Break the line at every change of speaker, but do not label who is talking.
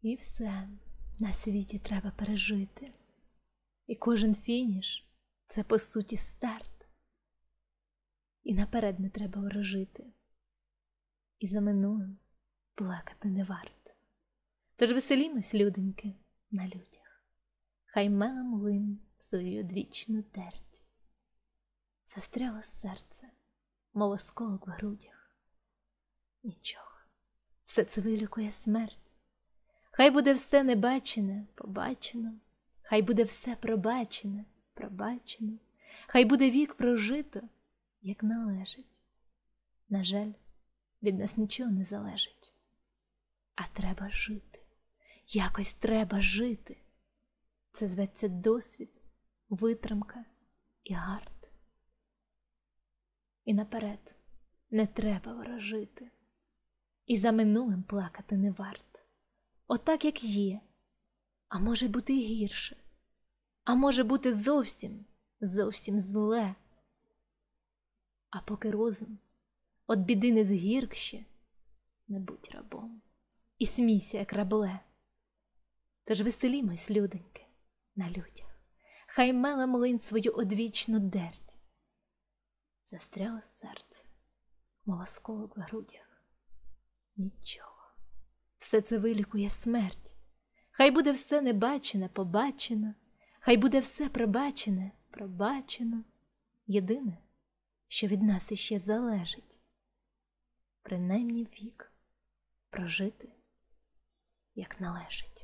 І все на світі треба пережити. І кожен фініш – це по суті старт. І наперед не треба ворожити. І за минулим плакати не варт. Тож веселімось, людоньки, на людях. Хай меле млин свою одвічну терть. Застряло серце, мов осколок в грудях. Нічого, все це вилікує смерть. Хай буде все небачене, побачено. Хай буде все пробачене, пробачено. Хай буде вік прожито, як належить. На жаль, від нас нічого не залежить. А треба жити, якось треба жити. Це зветься досвід, витримка і гард. І наперед не треба ворожити. І за минулим плакати не варт. Отак, як є. А може бути і гірше. А може бути зовсім, зовсім зле. А поки розум от біди не згіркще, не будь рабом і смійся, як рабле. Тож веселімось, людоньки, на людях. Хай меле млин свою одвічну дерть. Застряло серце, мов осколок в грудях. Нічого, все це вилікує смерть. Хай буде все небачене, побачено. Хай буде все пробачене, пробачено. Єдине, що від нас іще залежить, принаймні вік прожити, як належить.